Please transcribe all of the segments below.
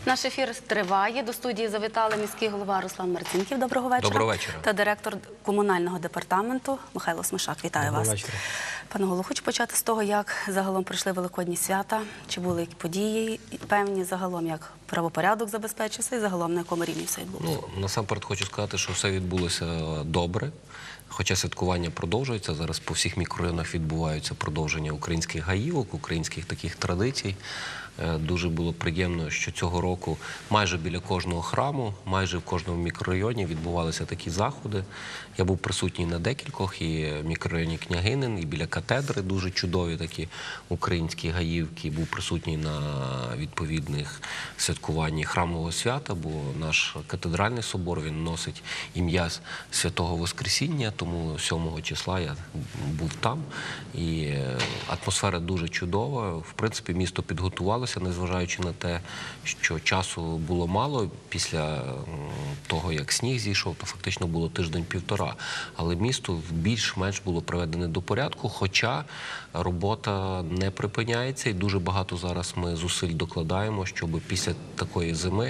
Наш ефір триває. До студії завітали міський голова Руслан Марцінків. Доброго вечора. Доброго вечора. Та директор комунального департаменту Михайло Смишак. Вітаю вас. Вечора. Пане голово, хочу почати з того, як загалом пройшли великодні свята, чи були які події певні загалом, як правопорядок забезпечився і загалом на якому рівні все відбулося. Насамперед хочу сказати, що все відбулося добре. Хоча святкування продовжується, зараз по всіх мікрорайонах відбуваються продовження українських гаївок, українських таких традицій. Дуже було приємно, що цього року майже біля кожного храму, майже в кожному мікрорайоні відбувалися такі заходи. Я був присутній на декількох, і в мікрорайоні Княгинин, і біля катедри дуже чудові такі українські гаївки. Був присутній на відповідних святкуванні храмового свята, бо наш катедральний собор, він носить ім'я Святого Воскресіння, тому 7 числа я був там. І атмосфера дуже чудова. В принципі, місто підготувалося, незважаючи на те, що часу було мало після того, як сніг зійшов, то фактично було тиждень-півтора. Але місто більш-менш було приведене до порядку, хоча робота не припиняється і дуже багато зараз ми зусиль докладаємо, щоб після такої зими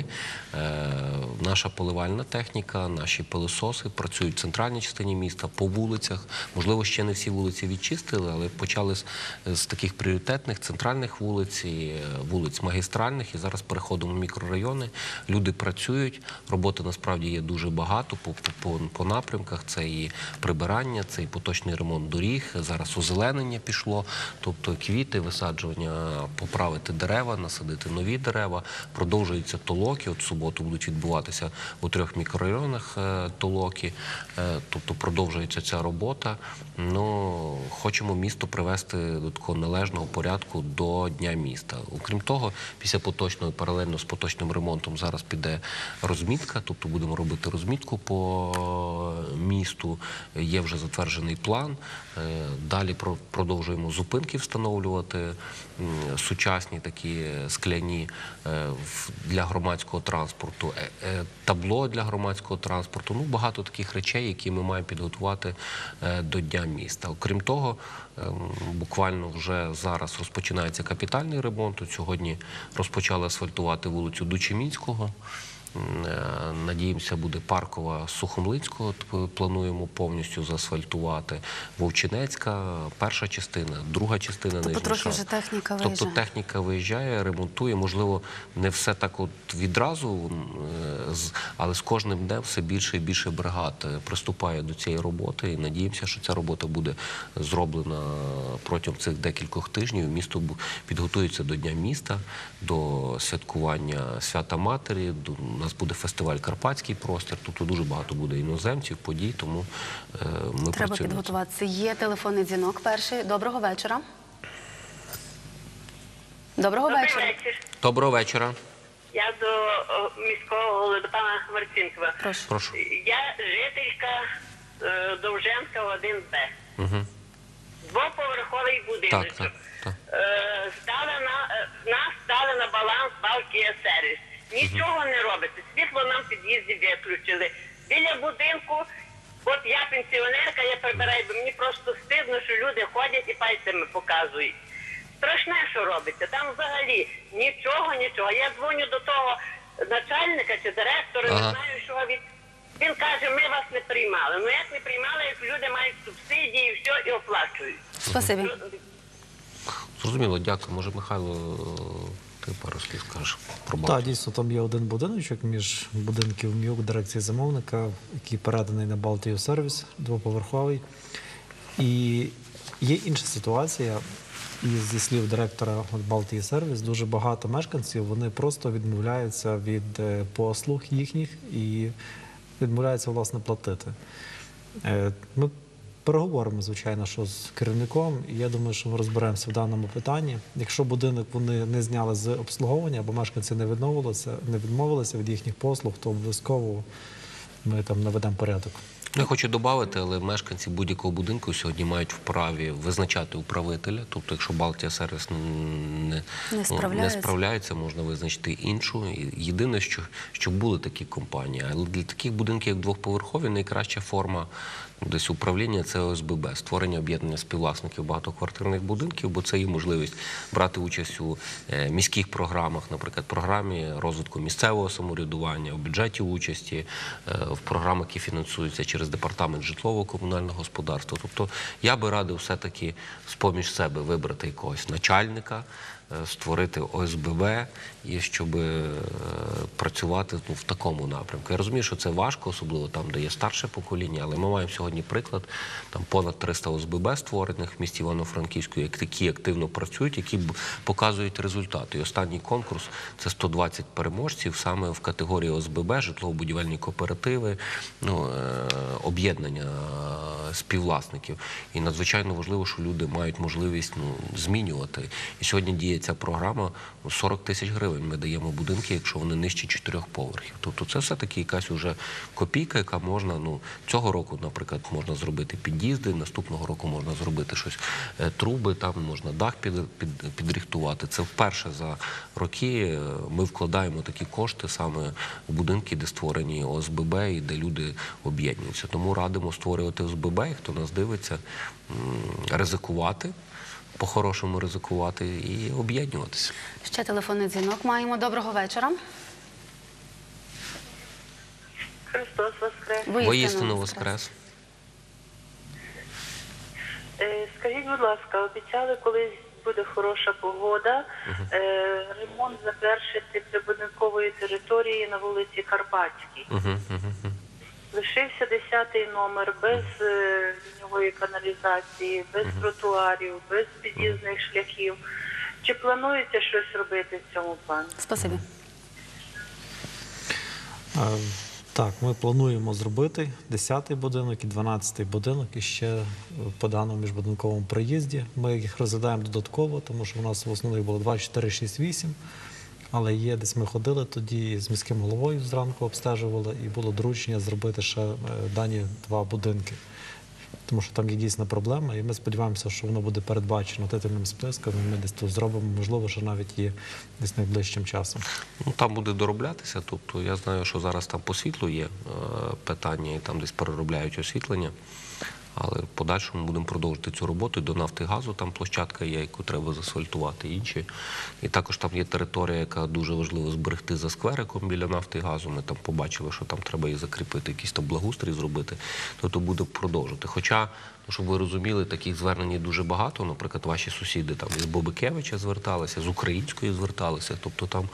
наша поливальна техніка, наші пилососи працюють в центральній частині міста, по вулицях. Можливо, ще не всі вулиці відчистили, але почали з таких пріоритетних центральних вулиць і вулиць магістральних, і зараз переходимо в мікрорайони. Люди працюють, роботи насправді є дуже багато по напрямках. Це і прибирання, це і поточний ремонт доріг, зараз озеленення пішло, тобто квіти, висаджування, поправити дерева, насадити нові дерева, продовжуються толоки, от в суботу будуть відбуватися у 3 мікрорайонах толоки, тобто продовжується ця робота. Хочемо місто привести до такого належного порядку до Дня міста. Окрім того, після поточного, паралельно з поточним ремонтом зараз піде розмітка, тобто будемо робити розмітку по місту, є вже затверджений план. Далі продовжуємо зупинки встановлювати, сучасні такі скляні для громадського транспорту, табло для громадського транспорту. Багато таких речей, які ми маємо підготувати до Дня міста. Окрім того, буквально вже зараз розпочинається капітальний ремонт. Сьогодні розпочали асфальтувати вулицю Дучемінського. Надіємося, буде Паркова Сухомлинського, плануємо повністю заасфальтувати. Вовчинецька, перша частина, друга частина Нижній Шар. Тобто трохи вже техніка виїжджає? Тобто техніка виїжджає, ремонтує, можливо, не все так от відразу, але з кожним днем все більше і більше бригад приступає до цієї роботи, і надіємося, що ця робота буде зроблена протягом цих декількох тижнів. Місто підготується до Дня міста, до святкування Свята Матері. У нас буде фестиваль «Карпатський простір», тобто дуже багато буде іноземців, подій, тому ми працюємо. Треба підготуватися. Є телефонний дзвінок перший. Доброго вечора. Доброго вечора. Доброго вечора. Я до міського голови, до пана Марцінкова. Прошу. Я жителька Довженка 1Б. Угу. Двоповерховий будиночок. Так. Нас стали на баланс Балтія сервіс. Нічого не робиться. Світло нам в під'їзді виключили. Біля будинку, от я пенсіонерка, я прибираю, бо мені просто стидно, що люди ходять і пальцями показують. Страшне, що робиться. Там взагалі нічого. Я дзвоню до того начальника чи директора, не знаю, що він каже, ми вас не приймали. Як не приймали, як люди мають субсидії, все, і оплачують. Спасибі. Зрозуміло, дякую. Може, Михайло, ти пару слів скажеш про Балтію? Так, дійсно, там є один будиночок між будинків МЮК, дирекції замовника, який переданий на Балтію сервіс, двоповерховий. І є інша ситуація. І зі слів директора Балтії сервіс, дуже багато мешканців, вони просто відмовляються від послуг їхніх і відмовляються, власне, платити. Ми переговоримо, звичайно, що з керівником, і я думаю, що ми розберемося в даному питанні. Якщо будинок вони не зняли з обслуговування, або мешканці не відмовилися від їхніх послуг, то обов'язково ми там наведемо порядок. Я хочу додати, але мешканці будь-якого будинку сьогодні мають вправі визначати управителя. Тобто, якщо Балтія Сервіс не справляється, можна визначити іншу. І єдине, що були такі компанії. Але для таких будинків, як двохповерхові, найкраща форма десь управління – це ОСББ, створення об'єднання співвласників багатоквартирних будинків, бо це є можливість брати участь у міських програмах, наприклад, програмі розвитку місцевого самоврядування, у бюджеті участі, в програмах, які фінансуються через департамент житлово-комунального господарства. Тобто я би радив все-таки з-поміж себе вибрати якогось начальника, створити ОСББ і щоб працювати в такому напрямку. Я розумію, що це важко, особливо там, де є старше покоління, але ми маємо сьогодні приклад, там понад 300 ОСББ створених в місті Івано-Франківську, які активно працюють, які показують результати. І останній конкурс – це 120 переможців саме в категорії ОСББ, житлово-будівельні кооперативи, об'єднання співвласників. І надзвичайно важливо, що люди мають можливість змінювати. І сьогодні діє ця програма, 40 тисяч гривень ми даємо будинки, якщо вони нижче 4 поверхів. Тобто це все-таки якась уже копійка, яка можна, цього року, наприклад, можна зробити під'їзди, наступного року можна зробити щось, труби, там можна дах підрихтувати. Це вперше за роки ми вкладаємо такі кошти саме в будинки, де створені ОСББ і де люди об'єднуються. Тому радимо створювати ОСББ, і хто нас дивиться, ризикувати, по-хорошому ризикувати і об'єднуватися. Ще телефонний дзвінок маємо. Доброго вечора. Христос Воскрес! Воістину воскрес! Скажіть, будь ласка, обіцяли, коли буде хороша погода, ремонт завершити прибудинкової території на вулиці Карпатській. Лишився 10-й номер, без ліньової каналізації, без тротуарів, без під'їзних шляхів. Чи планується щось робити в цьому плані? Спасибі. Так, ми плануємо зробити 10-й будинок і 12-й будинок, і ще по даному міжбудинковому проїзді. Ми їх розглядаємо додатково, тому що у нас в основних було 2, 4, 6, 8. Але є, десь ми ходили тоді з міським головою зранку, обстежували, і було доручення зробити ще дані 2 будинки. Тому що там є дійсна проблема, і ми сподіваємося, що воно буде передбачено титульним списком, і ми десь тут зробимо, можливо, що навіть є десь найближчим часом. Там буде дороблятися, тобто я знаю, що зараз там по світлу є питання, і там десь переробляють освітлення. Але в подальшому будемо продовжувати цю роботу. До нафти і газу там площадка є, яку треба заасфальтувати, інші. І також там є територія, яка дуже важливо зберегти за сквериком біля нафти і газу. Ми там побачили, що там треба її закріпити, якийсь там благоустрій зробити. Тобто буде продовжувати. Хоча, щоб ви розуміли, таких звернень дуже багато. Наприклад, ваші сусіди там із Бобикевича зверталися, з Української зверталися. Тобто там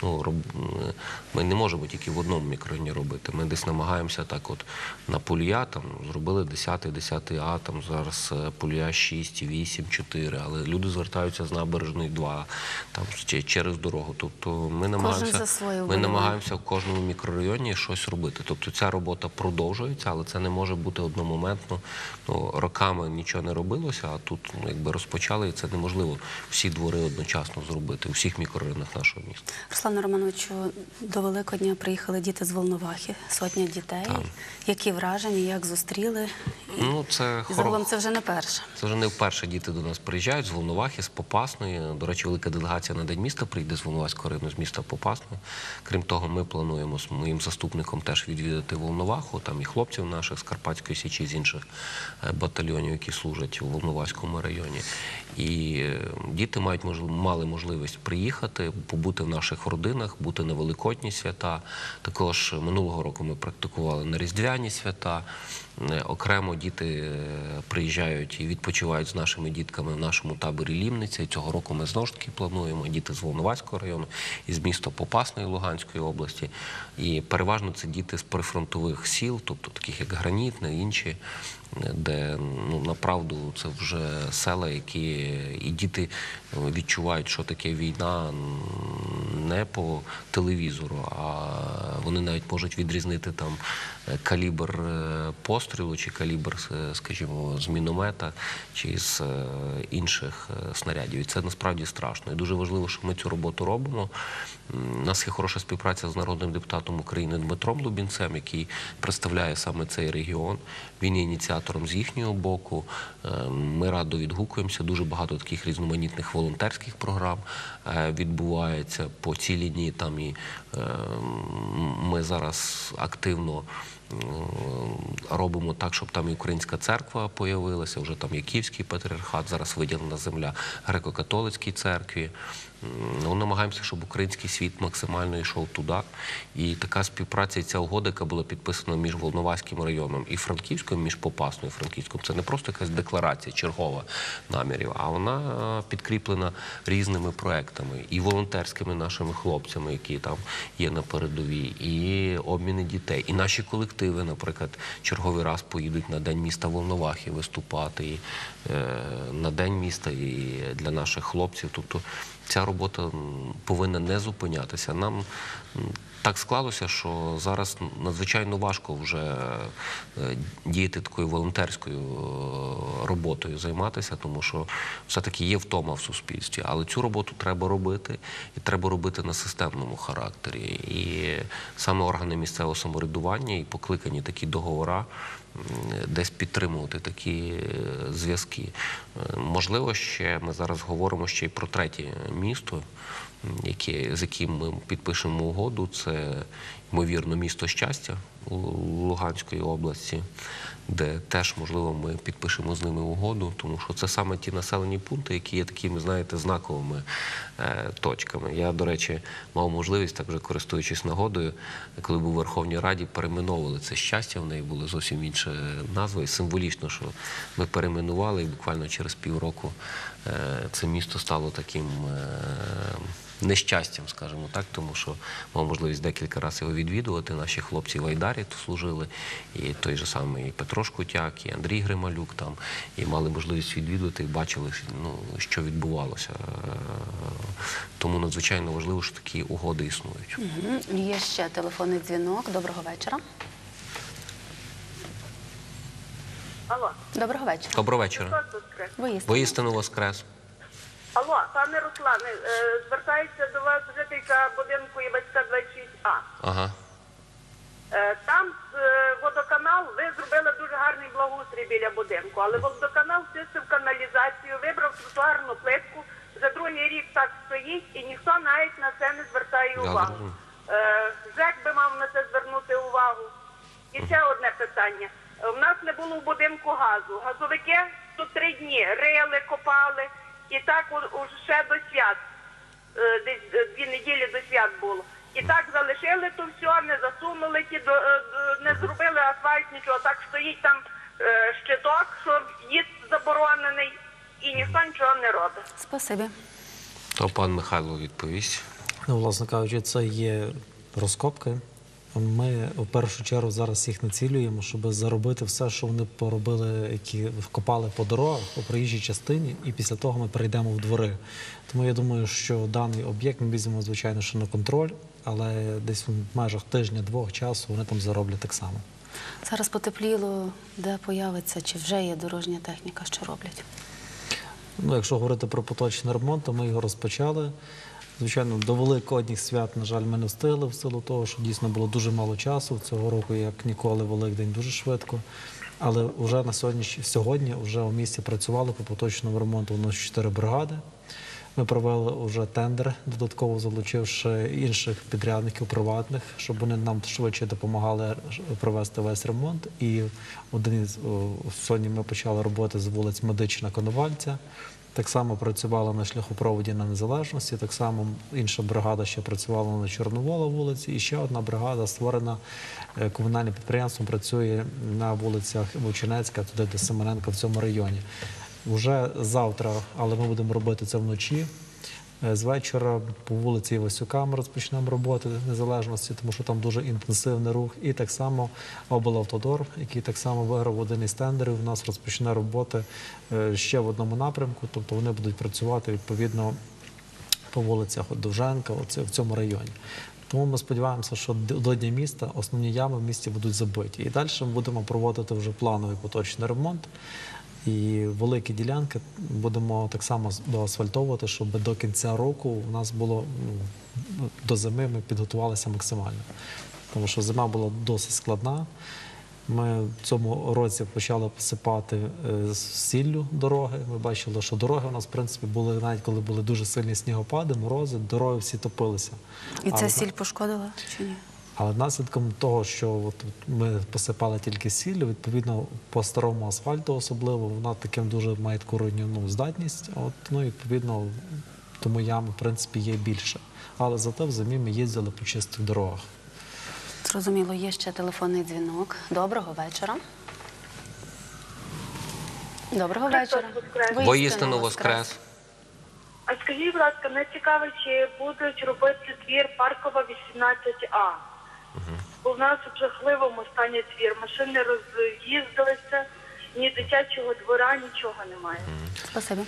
ми не можемо тільки в одному мікрорайоні робити. Ми десь намагаємося так от на Полія, там зробили 10-А, там зараз Полія 6, 8, 4, але люди звертаються з Набережної 2, там через дорогу. Тобто ми намагаємося в кожному мікрорайоні щось робити. Тобто ця робота продовжується, але це не може бути одномоментно. Роками нічого не робилося, а тут якби розпочали, і це неможливо всі двори одночасно зробити у всіх мікрорайонах нашого міста. Руслане Романовичу, до Великодня приїхали діти з Волновахи, сотня дітей. Так. Які враження, як зустріли? Загалом це вже не перше. Це вже не вперше діти до нас приїжджають з Волновахи, з Попасної. До речі, велика делегація на День міста прийде з Волноваського району, з міста Попасної. Крім того, ми плануємо з моїм заступником теж відвідати Волноваху, там і хлопців наших з Карпатської Січі, з інших батальйонів, які служать у Волноваському районі. І діти мали можливість приїхати, побути в наших родинах, бути на Великодні свята. Також минулого року ми практикували на Різдвяні свята. Окремо діти приїжджають і відпочивають з нашими дітками в нашому таборі Лімниця. І цього року ми знову ж таки плануємо діти з Волноваського району і з міста Попасної Луганської області. І переважно це діти з прифронтових сіл, тобто таких як Гранітне, інші, де, направду, це вже села, які і діти відчувають, що таке війна не по телевізору, а вони навіть можуть відрізнити там калібр пострілу, пострілу, чи калібр, скажімо, з міномета, чи з інших снарядів. І це насправді страшно. І дуже важливо, що ми цю роботу робимо. У нас є хороша співпраця з народним депутатом України Дмитром Лубінцем, який представляє саме цей регіон. Він є ініціатором з їхнього боку. Ми радо відгукуємося. Дуже багато таких різноманітних волонтерських програм відбувається по цій лінії. Там і ми зараз активно робимо так, щоб там і українська церква появилася, вже там є Київський патріархат, зараз виділена земля греко-католицькій церкві. Намагаємося, щоб український світ максимально йшов туди. І така співпраця, і ця угода, яка була підписана між Волноваським районом і Франківськом, між Попасною і Франківськом, це не просто якась декларація чергова намірів, а вона підкріплена різними проектами і волонтерськими нашими хлопцями, які там є на передовій, і обміни дітей. І наші колективи, наприклад, черговий раз поїдуть на День міста Волновахи виступати, і на День міста, і для наших хлопців. Тобто ця робота повинна не зупинятися. Нам так склалося, що зараз надзвичайно важко вже діяти такою волонтерською роботою, займатися, тому що все-таки є втома в суспільстві. Але цю роботу треба робити, і треба робити на системному характері. І саме органи місцевого самоврядування і покликані такі договори десь підтримувати такі зв'язки. Можливо, ще ми зараз говоримо ще й про третє місто, з яким ми підпишемо угоду. Це, ймовірно, місто Щастя у Луганської області, де теж, можливо, ми підпишемо з ними угоду, тому що це саме ті населені пункти, які є такими, знаєте, знаковими точками. Я, до речі, мав можливість, так вже користуючись нагодою, коли був у Верховній Раді, перейменовували це Щастя, в неї була зовсім інша назва, і символічно, що ми перейменували, і буквально через півроку це місто стало таким нещастям, скажімо так, тому що мав можливість декілька разів його відвідувати. Наші хлопці в Айдарі тут служили, і той же самий Петро Шкутяк, і Андрій Грималюк там, і мали можливість відвідувати, і бачили, що відбувалося. Тому надзвичайно важливо, що такі угоди існують. Є ще телефонний дзвінок. Доброго вечора. Алло. Доброго вечора. Доброго вечора. Воістину воскрес. Алло, пане Руслане, звертається до вас жителька будинку Єбацька 26А. Ага. Там водоканал, ви зробили дуже гарний благоустрій біля будинку, але водоканал чистив каналізацію, вибрав тротуарну плитку, вже другий рік так стоїть і ніхто навіть на це не звертає увагу. ЖЕК би мав на це звернути увагу. І ще одне питання. У нас не було в будинку газу. Газовики тут 3 дні рили, копали. І так ще до свят, десь 2 неділі до свят було. І так залишили то все, не засунули, не зробили асфальт, нічого. Так стоїть там щиток, що в'їзд заборонений, і ніхто нічого не робить. Спасибі. То пан Михайло відповість. Власне кажучи, це є розкопки. Ми в першу чергу зараз їх націлюємо, щоб заробити все, що вони поробили, які вкопали по дорогах, по проїжджій частині, і після того ми перейдемо в двори. Тому я думаю, що даний об'єкт ми візьмемо, звичайно, що на контроль, але десь в межах тижня-двох часу вони там зароблять так само. Зараз потепліло, де появиться, чи вже є дорожня техніка, що роблять? Якщо говорити про поточний ремонт, то ми його розпочали. Звичайно, до Великодніх свят, на жаль, ми не встигли в силу того, що дійсно було дуже мало часу. Цього року, як ніколи, Великдень дуже швидко. Але вже на сьогодні вже у місті працювали по поточному ремонту у нас 4 бригади. Ми провели вже тендер, додатково залучивши інших підрядників приватних, щоб вони нам швидше допомагали провести весь ремонт. І сьогодні ми почали роботи з вулиць Медична, Коновальця. Так само працювала на шляхопроводі на Незалежності, так само інша бригада ще працювала на Чорновола вулиці, і ще одна бригада, створена комунальним підприємством, працює на вулицях Вовчинецька, туди до Семененка, в цьому районі. Вже завтра, але ми будемо робити це вночі, з вечора по вулиці Івасюка ми розпочнемо роботи Незалежності, тому що там дуже інтенсивний рух. І так само облавтодор, який так само виграв один із тендерів, у нас розпочне роботи ще в одному напрямку, тобто вони будуть працювати відповідно по вулицях Довженка, в цьому районі. Тому ми сподіваємося, що до Дня міста основні ями в місті будуть забиті. І далі ми будемо проводити вже плановий поточний ремонт. І великі ділянки будемо так само доасфальтовувати, щоб до кінця року у нас було, до зими ми підготувалися максимально. Тому що зима була досить складна. Ми в цьому році почали посипати сіллю дороги. Ми бачили, що дороги у нас, в принципі, були, навіть коли були дуже сильні снігопади, морози, дороги всі топилися. І ця сіль пошкодила чи ні? Але наслідком того, що ми посипали тільки сіллю, відповідно, по старому асфальту особливо, вона таким дуже має таку руйнівну здатність. Відповідно, тому ям, в принципі, є більше. Але зате в зимі ми їздили по чистих дорогах. Зрозуміло, є ще телефонний дзвінок. Доброго вечора. Доброго вечора. Воістину воскрес. А скажіть, будь ласка, мене цікавить, чи будуть робити двір Паркова 18А? Бо в нас в жахливому стані двір. Машини роз'їздилися, ні дитячого двора, нічого немає. Спасибі.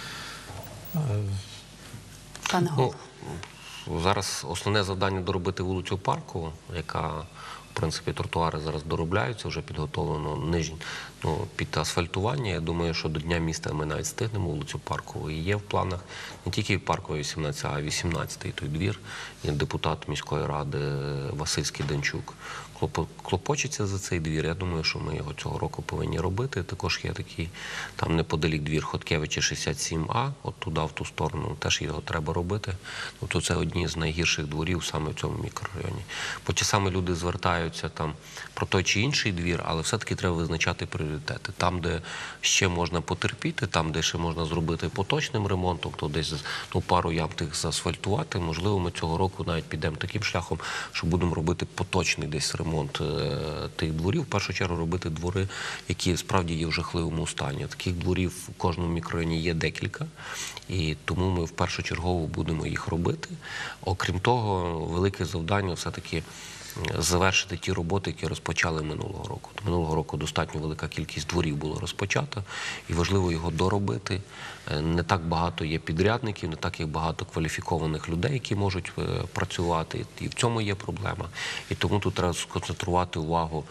Пане голово. Зараз основне завдання доробити вулицю Паркову, яка, в принципі, тротуари зараз доробляються, вже підготовлено під асфальтування. Я думаю, що до Дня міста ми навіть встигнемо вулицю Паркову. І є в планах не тільки Паркова 18, а й 18-й той двір. Є депутат міської ради Васильський Данчук. Клопочеться за цей двір. Я думаю, що ми його цього року повинні робити. Також є такий, там неподалік двір Хоткевича 67А, от туди, в ту сторону, теж його треба робити. Тобто це одні з найгірших дворів саме в цьому мікрорайоні. Бо ті самі люди звертаються там про той чи інший двір, але все-таки треба визначати пріоритети. Там, де ще можна потерпіти, там, де ще можна зробити поточним ремонтом, то десь пару ям тих заасфальтувати. Можливо, ми цього року навіть підемо таким шляхом, що будемо робити поточний десь ремонт тих дворів. В першу чергу робити двори, які справді є в жахливому стані. Таких дворів в кожному мікрорайоні є декілька, і тому ми в першочергово будемо їх робити. Окрім того, велике завдання все-таки завершити ті роботи, які розпочали минулого року. Минулого року достатньо велика кількість дворів було розпочато, і важливо його доробити. Не так багато є підрядників, не так є багато кваліфікованих людей, які можуть працювати, і в цьому є проблема. І тому тут треба сконцентрувати увагу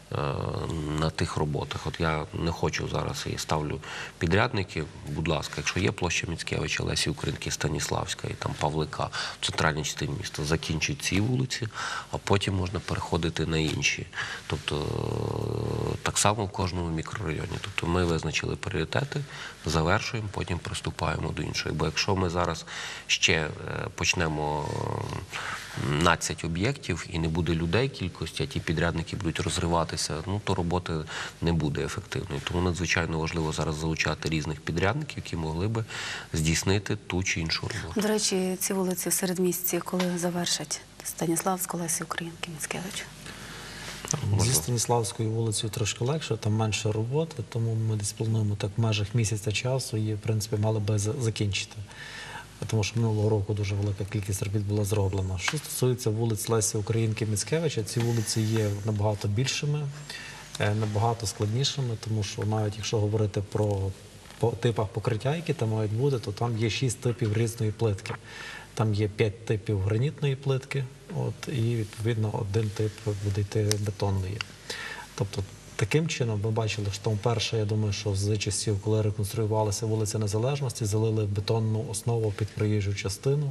на тих роботах. От я не хочу зараз і ставлю підрядників. Будь ласка, якщо є площа Міцкевича, Лесі Українки, Станіславська і там Павлика в центральній частині міста, закінчить ці вулиці, а потім можна переходити на інші. Тобто так само в кожному мікрорайоні. Тобто ми визначили пріоритети, завершуємо, потім приступаємо до іншої. Бо якщо ми зараз ще почнемо 12 об'єктів і не буде людей кількості, а ті підрядники будуть розриватися, то роботи не буде ефективної. Тому надзвичайно важливо зараз залучати різних підрядників, які могли би здійснити ту чи іншу роботу. До речі, ці вулиці в середмісті, коли завершать Станіславську, Лесі Українки, Міцкевича? Зі Станіславською вулицею трошки легше, там менше роботи, тому ми десь плануємо так в межах місяця часу і, в принципі, мали би закінчити. Тому що минулого року дуже велика кількість робіт була зроблена. Що стосується вулиць Лесі Українки, Міцкевича, ці вулиці є набагато більшими, набагато складнішими, тому що навіть якщо говорити про типах покриття, які там мають бути, то там є 6 типів різної плитки. Там є 5 типів гранітної плитки, і, відповідно, один тип буде йти бетонної. Тобто, таким чином, ви бачили, що там перше, я думаю, що з часів, коли реконструювалася вулиця Незалежності, залили бетонну основу під проїжджу частину.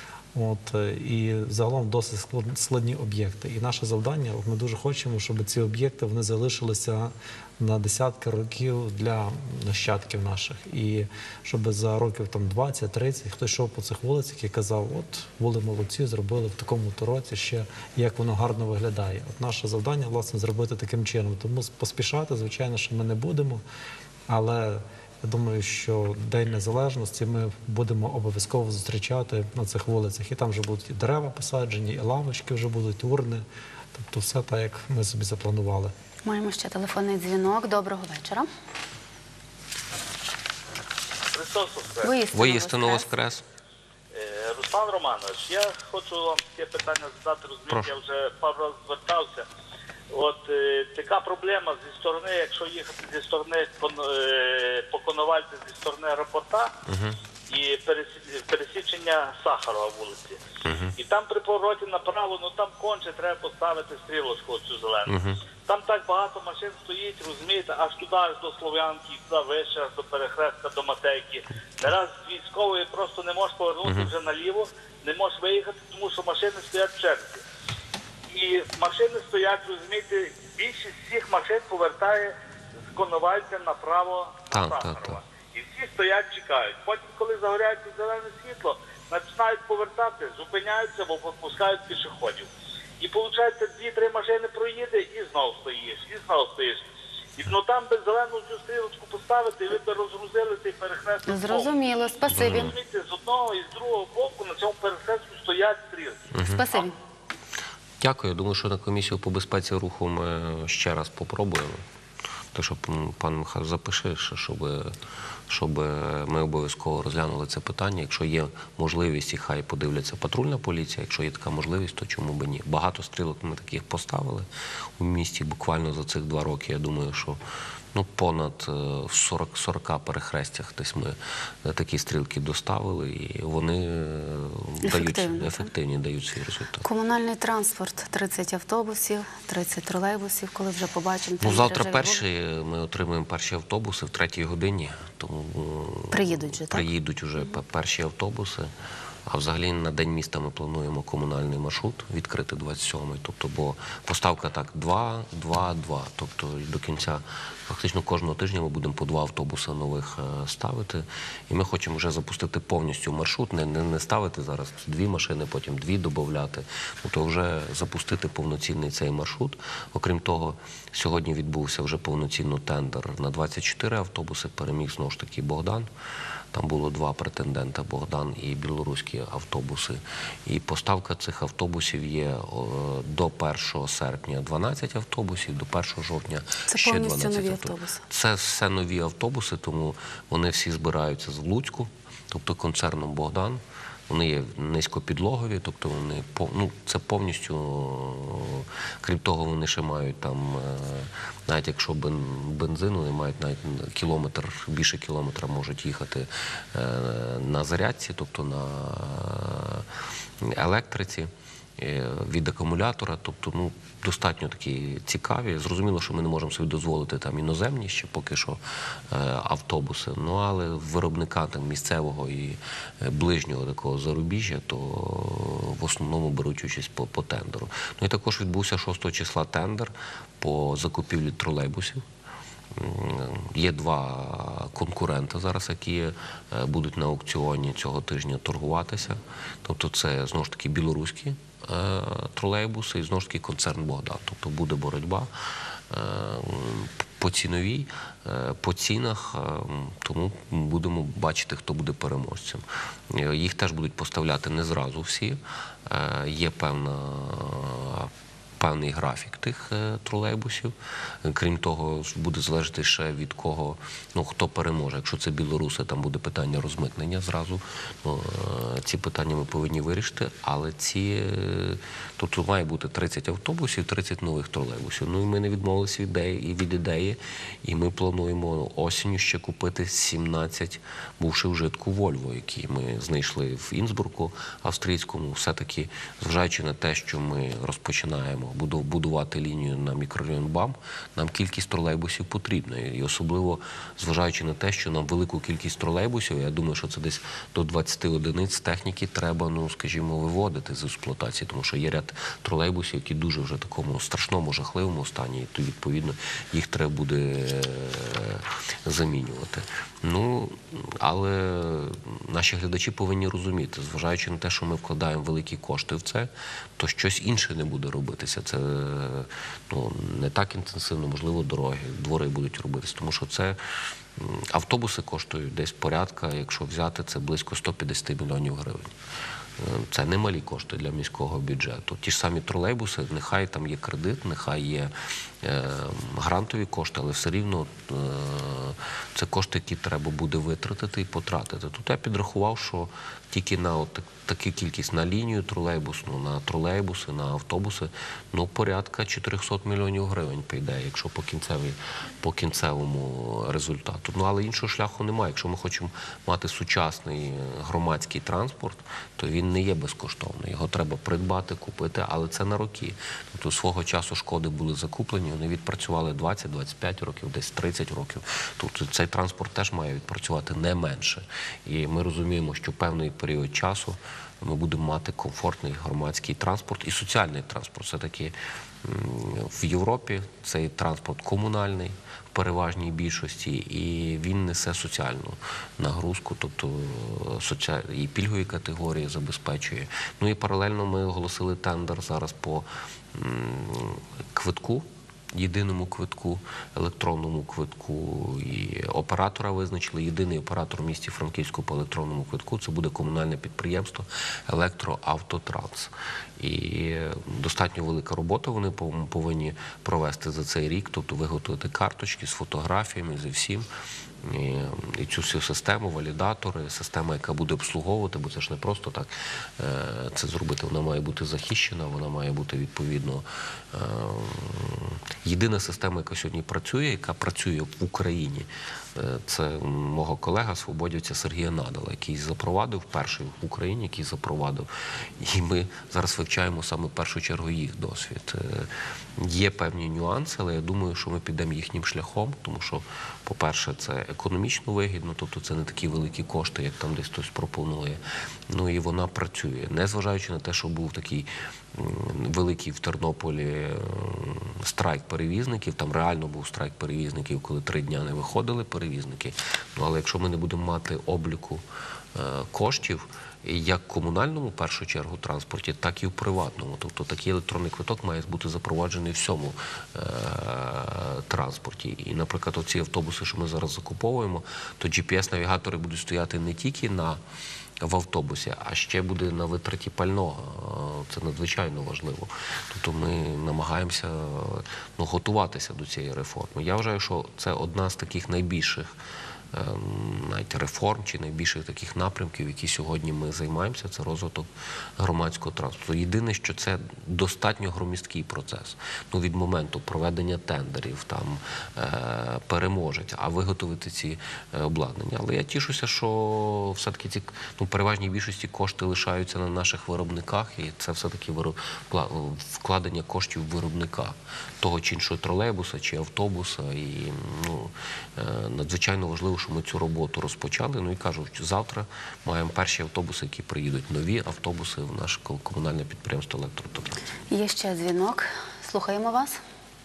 І загалом досить складні об'єкти. І наше завдання, ми дуже хочемо, щоб ці об'єкти вони залишилися на десятки років для нащадків наших. І щоб за років 20-30 хтось йшов по цих вулицях і казав, були молодці, зробили в такому-то році ще, як воно гарно виглядає. Наше завдання, власне, зробити таким чином. Тому поспішати, звичайно, що ми не будемо, але я думаю, що День Незалежності ми будемо обов'язково зустрічати на цих вулицях. І там вже будуть і дерева посаджені, і лавочки вже будуть, урни. Тобто все так, як ми собі запланували. Маємо ще телефонний дзвінок. Доброго вечора. Христос Воскрес. Воістину воскрес. Руслан Романович, я хочу вам таке питання задати, розумієте, я вже пару разів звертався. Така проблема зі сторони, якщо їхати зі сторони по Коновальці, зі сторони аеропорта і пересічення Сахарова вулиці. І там при повороті направо, ну там конче треба поставити стрілочку цю зелену. Там так багато машин стоїть, розумієте, аж туди, аж до Слов'янки, туди вище, аж до перехрестка, до Матейки. Не раз з військової просто не можеш повернути вже наліво, не можеш виїхати, тому що машини стоять в черзі. І машини стоять, розумієте, більшість всіх машин повертає з Коновальця направо на Сахарова. І всі стоять, чекають. Потім, коли загоряється зелене світло, починають повертати, зупиняються, бо пропускають пішоходів. І виходить, 2-3 машини проїде і знов стоїш, і знов стоїш. І ну там би зелену цю стрілочку поставити, і ви б розгрузили цей перехресток. Зрозуміло, спасибі. Розумієте, з одного і з другого боку на цьому перехрестку стоять стрілки. Спасибі. Дякую. Я думаю, що на комісію по безпеці руху ми ще раз попробуємо. Так що пан Михайло запише, щоб ми обов'язково розглянули це питання. Якщо є можливість, і хай подивляться патрульна поліція. Якщо є така можливість, то чому б ні? Багато стрілок ми таких поставили у місті буквально за цих 2 роки. Я думаю, що понад 40 перехрестях десь ми такі стрілки доставили, і вони ефективні, дають свій результат. Комунальний транспорт, 30 автобусів, 30 тролейбусів, коли вже побачимо. Завтра ми отримаємо перші автобуси в 3-й годині, тому приїдуть вже перші автобуси. А взагалі на День міста ми плануємо комунальний маршрут відкрити 27-й. Тобто, бо поставка так 2, 2, 2. Тобто до кінця, фактично кожного тижня ми будемо по 2 автобуси нових ставити. І ми хочемо вже запустити повністю маршрут, не ставити зараз 2 машини, потім 2 додати. Тобто вже запустити повноцінний цей маршрут. Окрім того, сьогодні відбувся вже повноцінно тендер на 24 автобуси, переміг знову ж таки Богдан. Там було 2 претендента – Богдан і білоруські автобуси. І поставка цих автобусів є до 1 серпня 12 автобусів, до 1 жовтня ще 12 автобусів. Це повністю нові автобуси? Це все нові автобуси, тому вони всі збираються з Луцьку, тобто концерном «Богдан». Вони є низькопідлогові, тобто вони, це повністю, крім того, вони ще мають там, навіть якщо бензин, вони мають навіть більше кілометра можуть їхати на зарядці, тобто на електриці від акумулятора, тобто достатньо такі цікаві. Зрозуміло, що ми не можемо собі дозволити там іноземні ще поки що автобуси, але виробника там місцевого і ближнього такого зарубіжжя, то в основному беруть участь по тендеру. І також відбувся 6 числа тендер по закупівлі тролейбусів. Є 2 конкуренти зараз, які будуть на аукціоні цього тижня торгуватися. Тобто це, знову ж таки, білоруські тролейбуси і, знову ж таки, концерн «Богдан». Тобто буде боротьба по ціновій, по цінах, тому будемо бачити, хто буде переможцем. Їх теж будуть поставляти не зразу всі. Є певний графік тих тролейбусів. Крім того, буде залежати ще від кого, хто переможе. Якщо це білоруси, там буде питання розмитнення зразу. Ці питання ми повинні вирішити, але тут має бути 30 автобусів, 30 нових тролейбусів. І ми не відмовилися від ідеї, і ми плануємо осінню ще купити 17 бувших вжитку «Вольво», які ми знайшли в Інсбруку австрійському. Все-таки, зважаючи на те, що ми розпочинаємо будувати лінію на мікрорайон БАМ, нам кількість тролейбусів потрібна. І особливо зважаючи на те, що нам велику кількість тролейбусів, я думаю, що це десь до 20 одиниць техніки треба, скажімо, виводити з експлуатації, тому що є ряд тролейбусів, які дуже вже в такому страшному, жахливому стані, і то, відповідно, їх треба буде замінювати. Але наші глядачі повинні розуміти, зважаючи на те, що ми вкладаємо великі кошти в це, то щось інше не буде робитися. Це не так інтенсивно, можливо, дороги, двори будуть робитися, тому що це автобуси коштують десь порядка, якщо взяти, це близько 150 мільйонів гривень. Це немалі кошти для міського бюджету. Ті ж самі тролейбуси, нехай там є кредит, нехай є грантові кошти, але все рівно це кошти, які треба буде витратити і потратити. Тут я підрахував, що тільки на таку кількість на лінію тролейбусну, на тролейбуси, на автобуси, ну, порядка 400 мільйонів гривень піде, якщо по кінцевому результату. Ну, але іншого шляху немає. Якщо ми хочемо мати сучасний громадський транспорт, то він не є безкоштовний. Його треба придбати, купити, але це на роки. Тобто свого часу шкоди були закуплені, вони відпрацювали 20-25 років, десь 30 років. Тобто цей транспорт теж має відпрацювати не менше. І ми розуміємо, що певний період часу ми будемо мати комфортний громадський транспорт і соціальний транспорт. Все-таки в Європі цей транспорт комунальний в переважній більшості, і він несе соціальну нагрузку, тобто і пільгові категорії забезпечує. Ну і паралельно ми оголосили тендер зараз по квитку, єдиному квитку, електронному квитку, і оператора визначили. Єдиний оператор в місті Франківську по електронному квитку – це буде комунальне підприємство «Електроавтотранс». І достатньо велика робота вони повинні провести за цей рік, тобто виготовити карточки з фотографіями, зі всім. І цю всю систему, валідатори, система, яка буде обслуговувати, бо це ж не просто так це зробити, вона має бути захищена, вона має бути відповідно. Єдина система, яка сьогодні працює, яка працює в Україні, це мого колега, свободівця Сергія Надала, який запровадив, перший в Україні, який запровадив. І ми зараз вивчаємо саме в першу чергу їх досвід. Є певні нюанси, але я думаю, що ми підемо їхнім шляхом, тому що, по-перше, це економічно вигідно, тобто це не такі великі кошти, як там десь хтось пропонує. Ну і вона працює. Незважаючи на те, що був такий великий в Тернополі страйк перевізників, там реально був страйк перевізників, коли 3 дня не виходили перевізники. Ну, але якщо ми не будемо мати обліку коштів, як в комунальному, в першу чергу, транспорті, так і в приватному. Тобто такий електронний квиток має бути запроваджений в всьому транспорті. І, наприклад, оці автобуси, що ми зараз закуповуємо, то GPS-навігатори будуть стояти не тільки в автобусі, а ще буде на витраті пального. Це надзвичайно важливо. Тобто ми намагаємося готуватися до цієї реформи. Я вважаю, що це одна з таких найбільших навіть реформ чи найбільших таких напрямків, які сьогодні ми займаємося, це розвиток громадського транспорту. Єдине, що це достатньо громісткий процес. Ну, від моменту проведення тендерів, там, переможець, а виготовити ці обладнання. Але я тішуся, що все-таки ці, переважній більшості кошти лишаються на наших виробниках, і це все-таки вкладення коштів в виробника того чи іншого тролейбуса чи автобуса. І надзвичайно важливо, що ми цю роботу розпочали. Ну і кажу, що завтра маємо перші автобуси, які приїдуть. Нові автобуси в наше комунальне підприємство «Електроавтотранс». Є ще дзвінок. Слухаємо вас.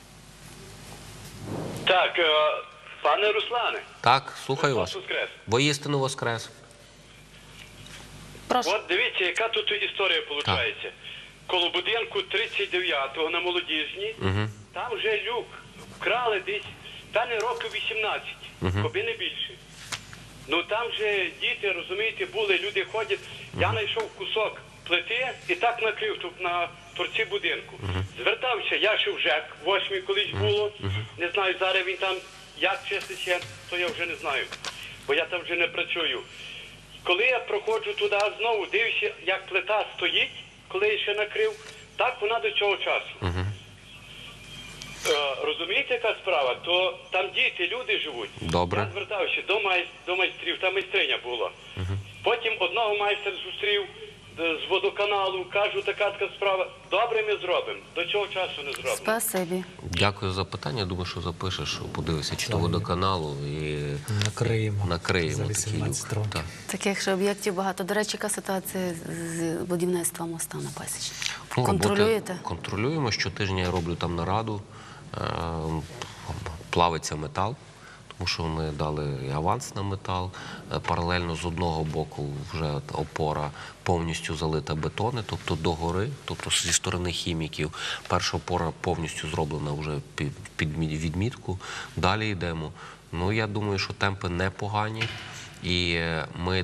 Так, пане Руслане. Так, слухаю вас. Воскрес. Воістину воскрес. Прошу. От дивіться, яка тут історія виходить. Коло будинку 39-го на Молодіжній, там вже люк вкрали десь, та не років 18, коби не більше. Ну там же діти, розумієте, були, люди ходять. Я знайшов кусок плити і так накрив тут на торці будинку. Звертався, я ще в ЖЕК, 8-й колись було, не знаю, зараз він там як чиститься, то я вже не знаю, бо я там вже не працюю. Коли я проходжу туди знову, дивлюся, як плита стоїть, коли я ще накрив, так вона до цього часу. Розумієте, яка справа? То там діти, люди живуть. Добре. Я звертався до майстрів, там майстриня була. Потім одного майстра зустрів з водоканалу, кажу, така справа. Добре, ми зробимо. До цього часу не зробимо. Спасибі. Дякую за питання. Думаю, що запишеш, подивися, чи до водоканалу і накриємо за такі 18 люки. років. Так. Таких же об'єктів багато. До речі, яка ситуація з будівництвом моста на Пасічній? Ну, Контролюєте? Контролюємо. Щотижня я роблю там нараду. Плавиться метал, тому що ми дали і аванс на метал. Паралельно з одного боку вже опора повністю залита бетони, тобто догори, тобто зі сторони хіміків. Перша опора повністю зроблена вже під відмітку. Далі йдемо. Ну, я думаю, що темпи непогані. І ми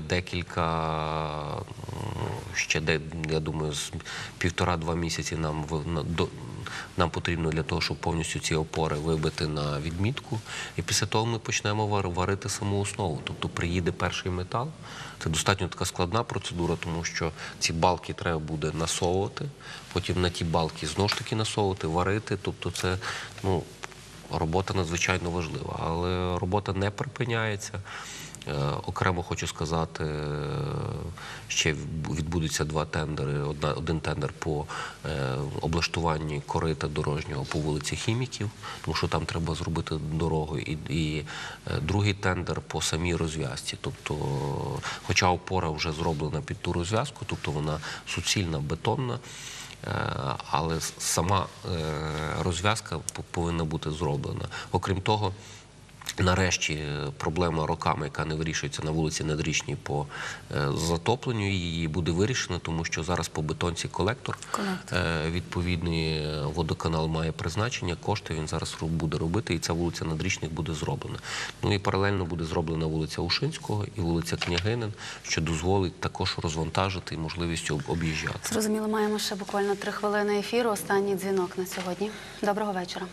я думаю, з 1,5-2 місяці нам нам потрібно для того, щоб повністю ці опори вибити на відмітку. І після того ми почнемо варити саму основу. Тобто приїде перший метал. Це достатньо така складна процедура, тому що ці балки треба буде насовувати, потім на ті балки знову ж таки насовувати, варити. Тобто це, робота надзвичайно важлива. Але робота не припиняється. Окремо хочу сказати, ще відбудуться 2 тендери. Один тендер по облаштуванні корита дорожнього по вулиці Хіміків, тому що там треба зробити дорогу. І другий тендер по самій розв'язці. Тобто, хоча опора вже зроблена під ту розв'язку, тобто вона суцільна, бетонна, але сама розв'язка повинна бути зроблена. Окрім того, нарешті проблема роками, яка не вирішується на вулиці Надрічній по затопленню, її буде вирішена, тому що зараз по бетонці колектор. Відповідний водоканал має призначення, кошти він зараз буде робити, і ця вулиця Надрічних буде зроблена. Ну і паралельно буде зроблена вулиця Ушинського і вулиця Княгинин, що дозволить також розвантажити і можливістю об'їжджати. Зрозуміло, маємо ще буквально 3 хвилини ефіру. Останній дзвінок на сьогодні. Доброго вечора.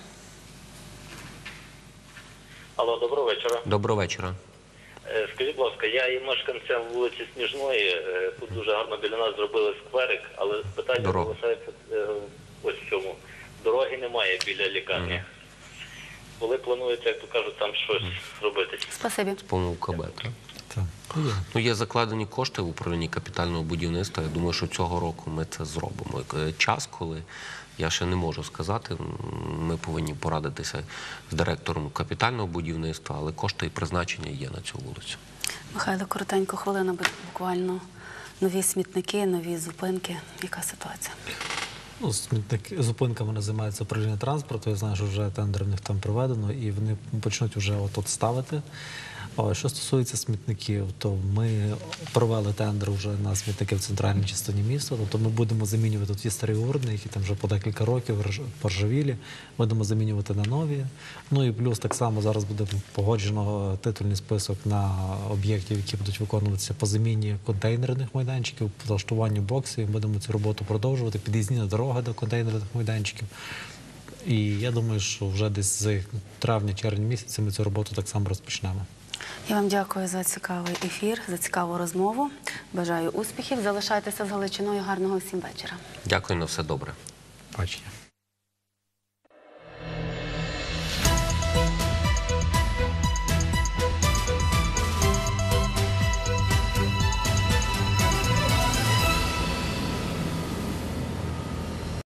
Алло, доброго вечора. Доброго вечора. Скажіть, будь ласка, я є мешканцем вулиці Сніжної, тут дуже гарно біля нас зробили скверик, але питання залишається ось в чому. Дороги немає біля лікарні. Коли плануєте, як то кажуть, там щось робити? Спасибі. По-моєму, КБ, так? Так. Є закладені кошти в управлінні капітального будівництва. Я думаю, що цього року ми це зробимо. Час, коли, я ще не можу сказати, ми повинні порадитися з директором капітального будівництва, але кошти і призначення є на цю вулицю. Михайло, коротенько, хвилина, буквально. Нові смітники, нові зупинки. Яка ситуація? Зупинками займається управління транспорту. Я знаю, що вже тендер в них там проведено, і вони почнуть вже от ставити. Що стосується смітників, то ми провели тендер вже на смітники в центральній частині міста. Тобто ми будемо замінювати ті старі урни, які там вже по декілька років поржавілі, будемо замінювати на нові. Ну і плюс так само зараз буде погоджено титульний список на об'єктів, які будуть виконуватися по заміні контейнерних майданчиків, по влаштуванню боксів. Будемо цю роботу продовжувати, під'їзні дороги до контейнерних майданчиків. І я думаю, що вже десь з травня-червня місяця ми цю роботу так само розпочнемо. Я вам дякую за цікавий ефір, за цікаву розмову. Бажаю успіхів. Залишайтеся з Галичиною. Гарного всім вечора. Дякую, на все добре. Бачення.